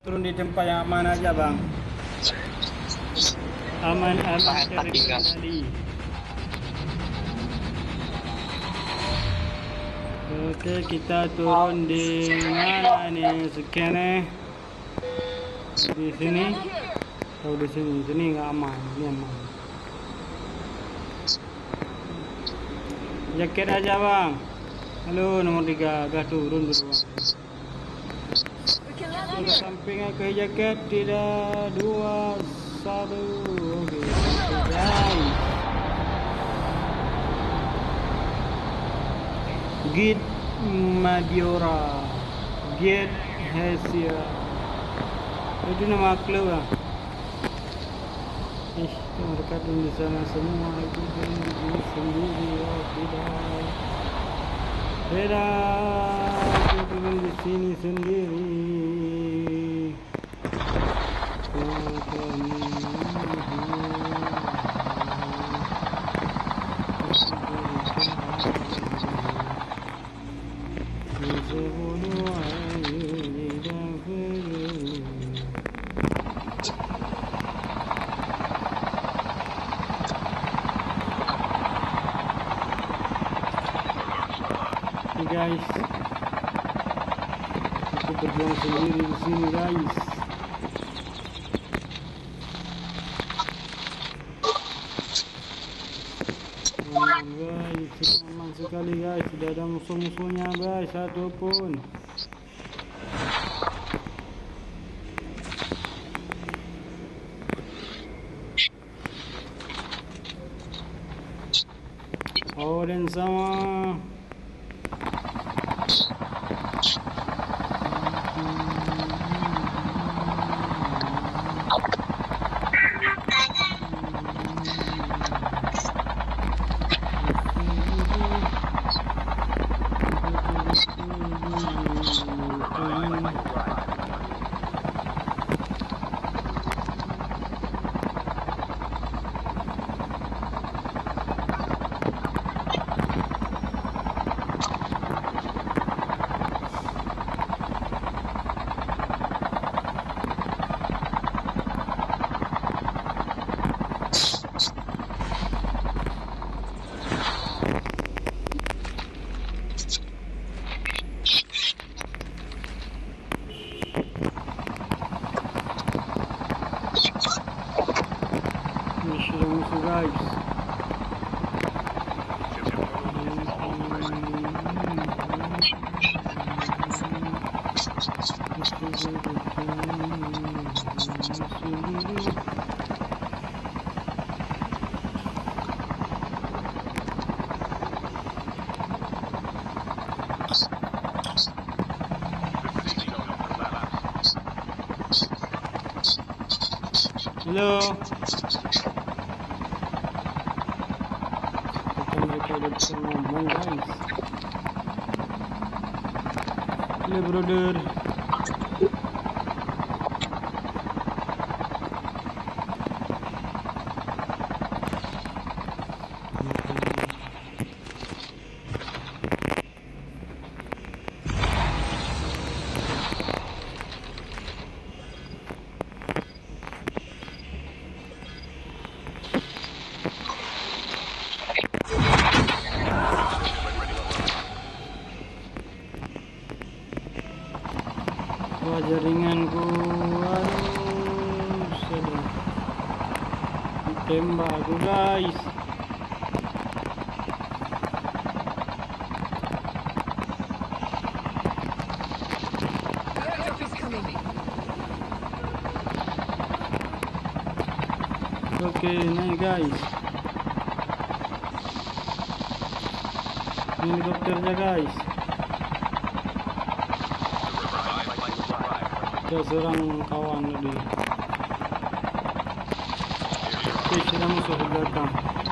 Turun di tempat yang aman aja bang. Aman dari tadi. Oke, kita turun di mana nih? Sekian di sini. Oh di sini nggak aman, ini aman. Jaket aja bang. Halo nomor 3, agak turun berdua. Sudah sampingnya ke jaket, tidak 2, 1. Oke, guys. Git Madiora, Git Hesia. Itu nama klub lah. Mereka di sana semua itu sendiri. Oh, tidak turun di sini sendiri. Guys, aku berjuang sendiri di sini guys. Aman sekali guys, tidak ada musuh-musuhnya guys, satu pun. Oh dan sama. Halo. Mereka udah bisa ngomong guys. Halo brother. Jaringanku, aduh, sedang ditembak aku guys. Oke, naik guys. Ini helikopternya guys. Ada seorang kawan tadi. Oke, sudah musuh di belakang.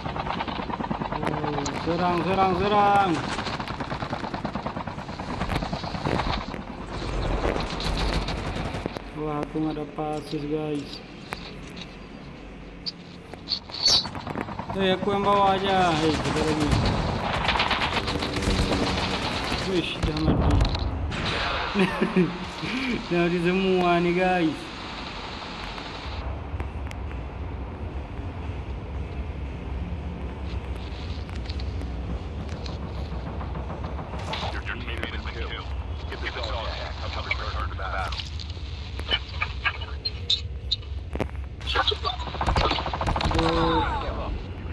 Oh, serang. Wah, aku nggak ada pasir guys. Aku yang bawa aja. Kita lagi. Wish, dah mati. Dari semua ni guys.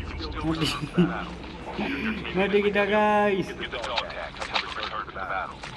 Mati kita guys.